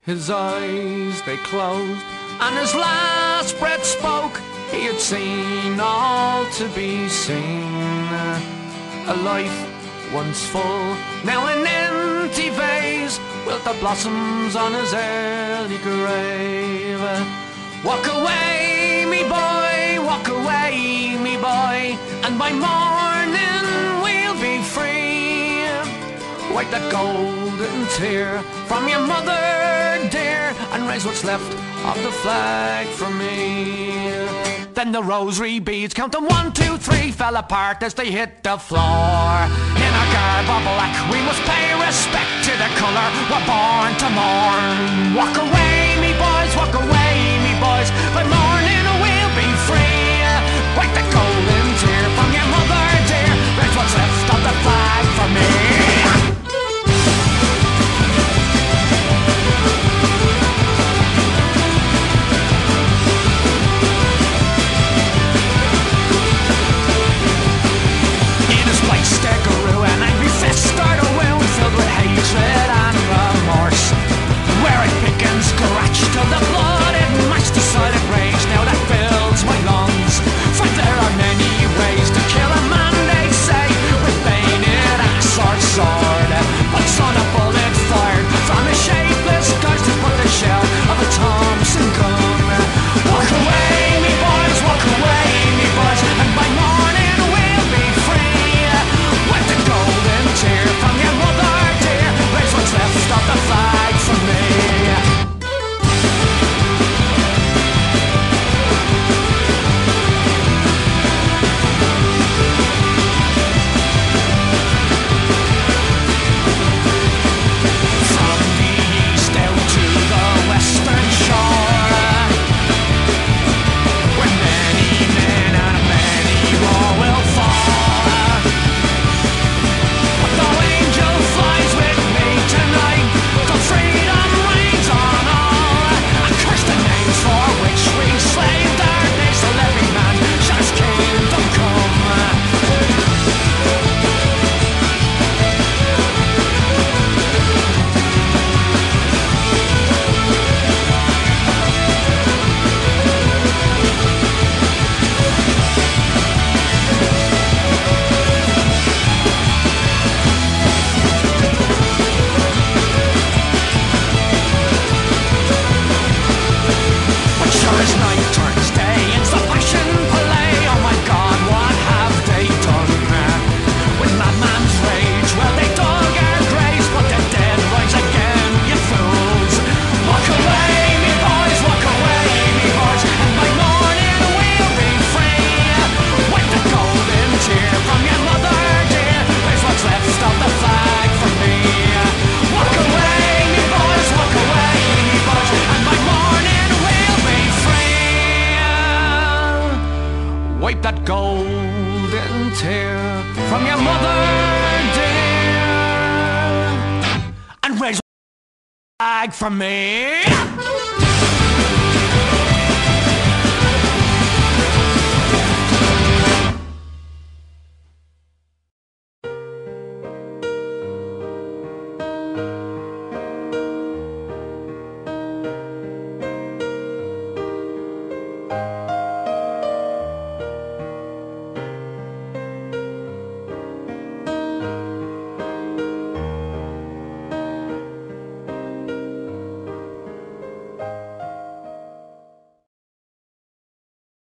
His eyes they closed, and his last breath spoke. He had seen all to be seen. A life once full, now an empty vase, wilt the blossoms on his early grave. Walk away, me boy, walk away, me boy, and by morning we'll be free. Wipe that golden tear from your mother dear, and raise what's left of the flag for me. Then the rosary beads, count them 1, 2, 3, fell apart as they hit the floor. In our garb of black, we must pay respect to the colour we're born to mourn. Walk away, me boys, walk away, me boys, by morning we'll be free. Wipe the golden tear from your mother dear, raise what's left of the flag for me. Wipe that golden tear from your mother dear, and raise a flag for me.